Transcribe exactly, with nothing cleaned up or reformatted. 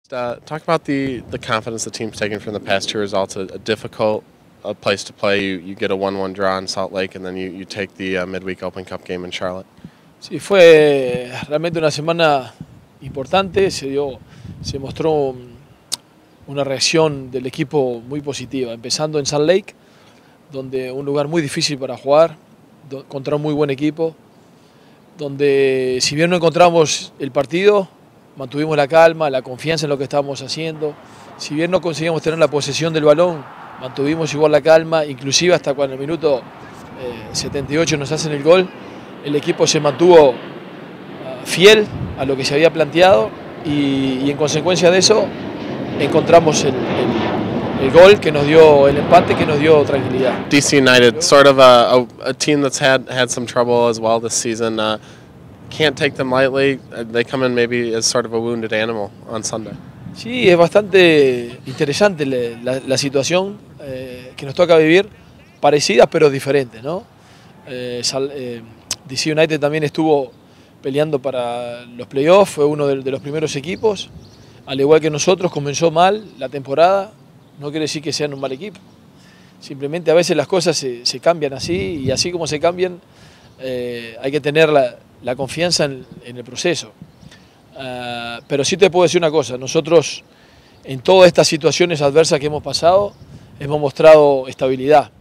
Uh, talk about the, the confidence the team's taken from the past two results. A, a difficult uh, place to play. You, you get a one one draw in Salt Lake, and then you, you take the uh, midweek Open Cup game in Charlotte. Sí, fue realmente una semana importante. Se dio, se mostró un, una reacción del equipo muy positiva, empezando en Salt Lake, donde un lugar muy difícil para jugar, do, contra un muy buen equipo, donde si bien no encontramos el partido, mantuvimos la calma, la confianza en lo que estábamos haciendo. Si bien no conseguíamos tener la posesión del balón, mantuvimos igual la calma, inclusive hasta cuando en el minuto eh, setenta y ocho nos hacen el gol, el equipo se mantuvo uh, fiel a lo que se había planteado y, y en consecuencia de eso encontramos el, el, el gol que nos dio el empate, que nos dio tranquilidad. D C United, sort of a, a, a team that's had, had some trouble as well this season. Uh, Can't take them lightly. They come in maybe as sort of a wounded animal on Sunday. Sí, es bastante interesante la, la, la situación eh, que nos toca vivir, parecidas pero diferentes, ¿no? Eh, eh, D C United también estuvo peleando para los playoffs, fue uno de, de los primeros equipos, al igual que nosotros. Comenzó mal la temporada, no quiere decir que sean un mal equipo, simplemente a veces las cosas se, se cambian así, y así como se cambian, eh, hay que tener la la confianza en, en el proceso. Uh, pero sí te puedo decir una cosa, nosotros en todas estas situaciones adversas que hemos pasado hemos mostrado estabilidad.